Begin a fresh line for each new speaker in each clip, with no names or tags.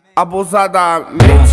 abusadamente.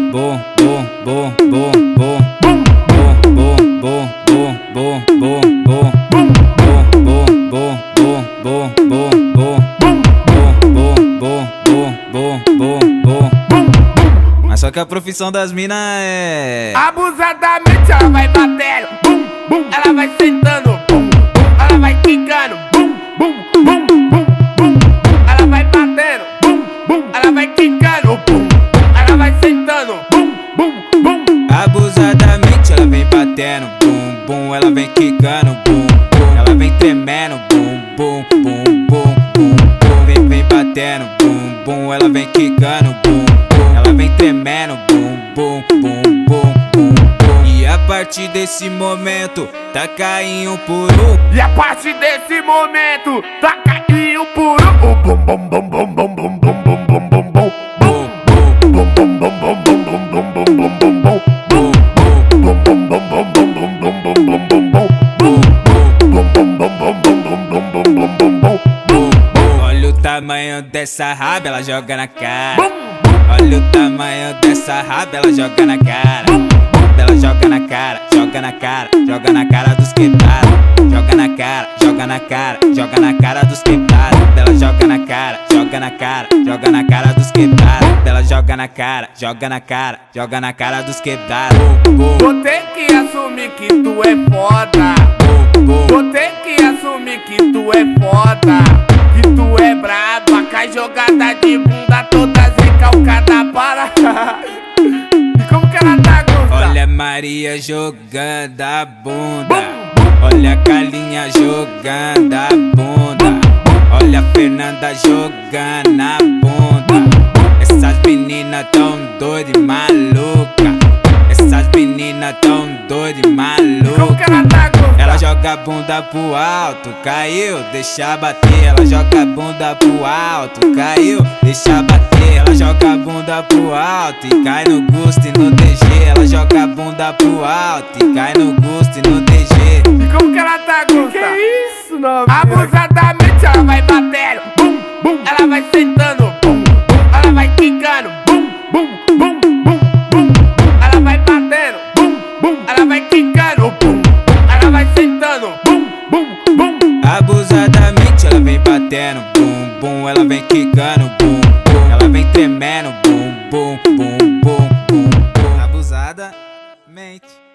Mas só que a profissão das minas é
Abusadamente ela vai batendo, bum, bum. Ela vai sentando, bum, bum. Ela vai quicando, bum, bum, bum, bum, bum. Ela vai batendo, bum, bum. Ela vai quicando, bum, bum. Ela vai sentando, bum, bum, bum.
abusadamente ela vem batendo, bum, bum. Ela vem quicando, bum, bum. Ela vem tremendo, bum, bum, bum, bum, bum, bum. Vem batendo, bum, bum. Ela vem quicando, bum, bum. Ela vem tremendo, bum, bum, bum, bum, bum, bum. E a partir desse momento, taca em um por um.
E a partir desse momento, taca em um por um. O bum, bum, bum, bum, bum, bum, bum, bum, bum, bum, bum. Bum, bum, bum, bum, bum, bum, bum, bum, bum, bum, bum, bum. Bum, bum, bum, bum, bum, bum, bum, bum, bum, bum, bum, bum. Bum, bum, bum, bum, bum, bum, bum, bum, bum, bum, bum.
Olha o tamanho dessa raba, ela joga na cara. Olha o tamanho dessa raba, ela joga na cara. Ela joga na cara, joga na cara, joga na cara dos quebrados. Joga na cara, joga na cara, joga na cara dos quebrados. Ela joga na cara, joga na cara, joga na cara dos quebrados. Ela joga na cara, joga na cara, joga na cara dos quebrados.
Vou ter que assumir que tu é foda. Vou ter que assumir que tu é foda. Que tu é braba, cai jogada de bunda toda recalcada para. E como que ela tá, Gusta?
Olha a Maria jogando a bunda. Olha a Carlinha jogando a bunda. Olha a Fernanda jogando a bunda. Essas meninas tão doidas e maluca. Essas meninas tão doidas e maluca.
Como que ela tá, Gusta?
Ela joga a bunda pro alto, caiu, deixa bater. Ela joga a bunda pro alto, caiu, deixa bater. Ela joga a bunda pro alto e cai no gosto e no DG. Ela joga a bunda pro alto e cai no gosto e no DG.
E como que ela tá, Gusta? Que isso, novinha? Abusadamente ela vai batendo, bum, bum. Ela vai sentando, bum, bum. Ela vai quicando, bum, bum, bum, bum, bum. Ela vai batendo, bum, bum. Ela vai quicando, bum, bum. Ela vai sentando, bum, bum, bum.
Abusadamente ela vem batendo, bum, bum. Ela vem quicando, bum, bum. Ela vem tremendo, bum, bum, bum, bum, bum, bum. Abusadamente.